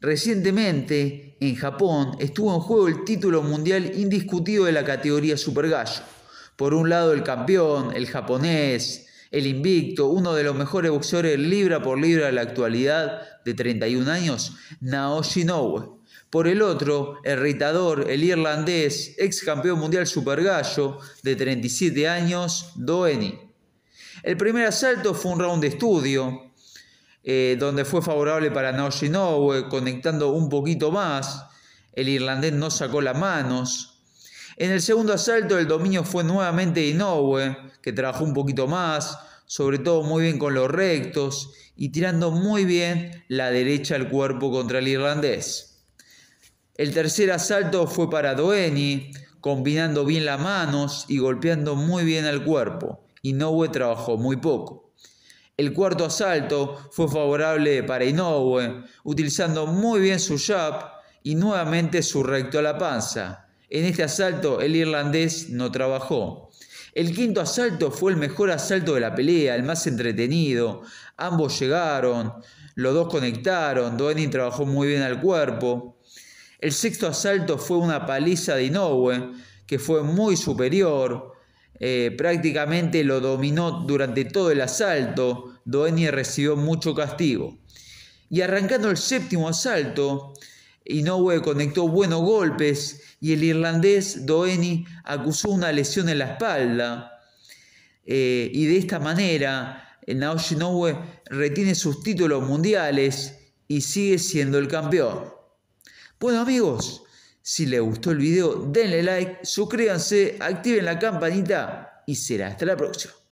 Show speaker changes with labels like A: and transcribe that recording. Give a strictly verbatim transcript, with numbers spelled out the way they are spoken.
A: Recientemente, en Japón, estuvo en juego el título mundial indiscutido de la categoría Super Gallo. Por un lado el campeón, el japonés, el invicto, uno de los mejores boxeadores libra por libra de la actualidad, de treinta y un años, Naoya Inoue. Por el otro, el retador, el irlandés, ex campeón mundial Super Gallo, de treinta y siete años, Do Eni. El primer asalto fue un round de estudio, eh, donde fue favorable para Naoya Inoue, conectando un poquito más. El irlandés no sacó las manos. En el segundo asalto el dominio fue nuevamente de Inoue, que trabajó un poquito más, sobre todo muy bien con los rectos y tirando muy bien la derecha al cuerpo contra el irlandés. El tercer asalto fue para Do Eni, combinando bien las manos y golpeando muy bien al cuerpo. Inoue trabajó muy poco. El cuarto asalto fue favorable para Inoue, utilizando muy bien su jab y nuevamente su recto a la panza. En este asalto el irlandés no trabajó. El quinto asalto fue el mejor asalto de la pelea, el más entretenido. Ambos llegaron, los dos conectaron, Do Eni trabajó muy bien al cuerpo. El sexto asalto fue una paliza de Inoue, que fue muy superior. Eh, prácticamente lo dominó durante todo el asalto. Do Eni recibió mucho castigo. Y arrancando el séptimo asalto, Inoue conectó buenos golpes y el irlandés Do Eni acusó una lesión en la espalda. Eh, y de esta manera, Naoya Inoue retiene sus títulos mundiales y sigue siendo el campeón. Bueno amigos, si les gustó el video denle like, suscríbanse, activen la campanita y será hasta la próxima.